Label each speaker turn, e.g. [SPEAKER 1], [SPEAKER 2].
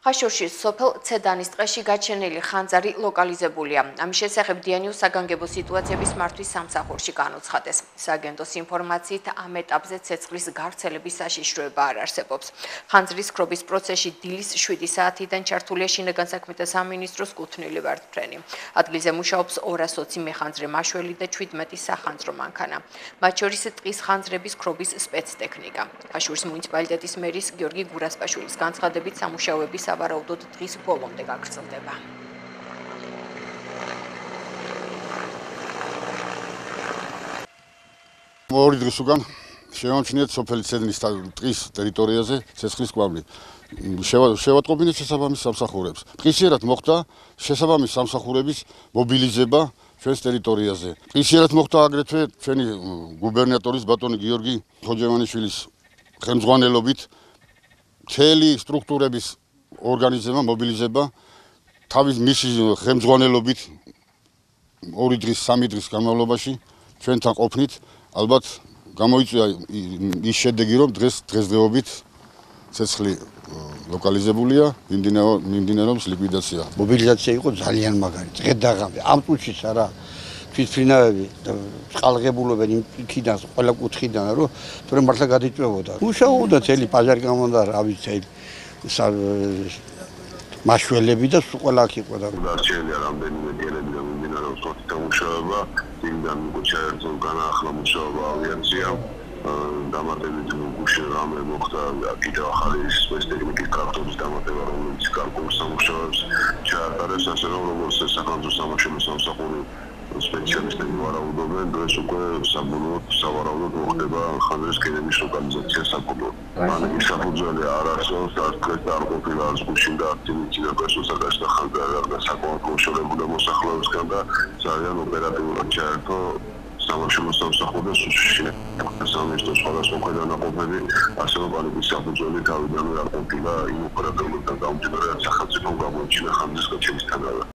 [SPEAKER 1] ხაშურში სოფელ ცედანის ტყეში გაჩენილი ხანძარი ლოკალიზებულია. ამის შესახებ დიანიუს საგანგებო სიტუაციების მართვის სამსახურში განუცხადეს. სააგენტოს ინფორმაციით ამ ეტაპზე ცეცხლის გავრცელების საშიშროება არ არსებობს. ხანძრის ქრობის პროცესში დილის 7 საათიდან ჩართულია შინაგან საქმეთა სამინისტროს კუთვნილი ვერტმფრენი. ადგილზე მუშაობს 220 მეხანძრე მაშველი და 17 სახანძრო მანქანა. მათ შორის ტყის ხანძრების ქრობის სპეცტექნიკა. ხაშურის მუნიციპალიტეტის მერის გიორგი გურასპაშვილის განცხადებით სამუშაოები სავარაუდოდ დღის ბოლომდე გაგრძელდება.
[SPEAKER 2] ორი დღის უკან შევამჩნიეთ სოფელი ცედნის ტყის ტერიტორიაზე ცეცხლის კვამლი. შევატყობინეთ შესაბამის სამსახურებს. დღისიერად მოხდა შესაბამის სამსახურების მობილიზება ჩვენს ტერიტორიაზე. დღისიერად მოხდა აგრეთვე ჩვენი გუბერნატორის ბატონი გიორგი ხოჯევანიშვილის ხელმძღვანელობით მთელი სტრუქტურების ორგანიზება, მობილიზება თავის მისი ხელმძღვანელობით 2 დღის, 3 დღის განმავლობაში ჩვენთან ყოფნით ალბათ გამოიწვია ის შედეგი, რომ დღესდღეობით ცეცხლი ლოკალიზებულია, მიმდინარეობს ლიკვიდაცია.
[SPEAKER 3] მობილიზაცია იყო ძალიან მაგარი, დღე-დაღამე. ამ წუთშიც არა თვითმფრინავები წყალღებულობენ იქიდან, ყველა კუთხიდან, რომ თორე მართლა გადიწვევოდა. მუშაობდა წელი პაჟარი გამონდა, რა ვიცი, მაშველები და ყველა აქ იყო და
[SPEAKER 4] დარჩენილია რამდენიმე დიელები და მიმდინარეობს ხოთთა მუშაობა, იმდან უკვე ჩაერთო განაახლა მუშაობა ავიაციამ, დამატებით გუშინ რამე მოხდა კიდევ ახალი სპეცტექნიკის ტრაქტორის დამატება, რომელიც გარკვეულ სამუშაოებს ჩაატარებს, ასე რომ როგორც სახელმწიფო სამუშაო სამსახური სპეციალისტები ვარაუდობენ, დღეს უკვე საბოლოოდ სავარაუდოდ მოხდება ხანძრის ქენების ლოკალიზაცია საბოლოოდ. მანქანის საფუძველი არ არსებობს, არც დღეს არ ყოფილა, არც გუშინ და არც იმით გასულსაკაშ და ხანძარი არ საკმაოდ მოშორებულა მოსახლეობისგან და ძალიან ოპერატიულად ჩაერთო სამუშაო სამსახური და სამინისტროს სხვადასხვა ქვედანაყოფები, ასე რომ პანიკის საფუძველი თავიდანვე არ ყოფილა იმ ოპერატიულობიდან გამომდინარე, რაც სახელმწიფომ გამოიჩინა ხანძრის გაჩენისთანავე.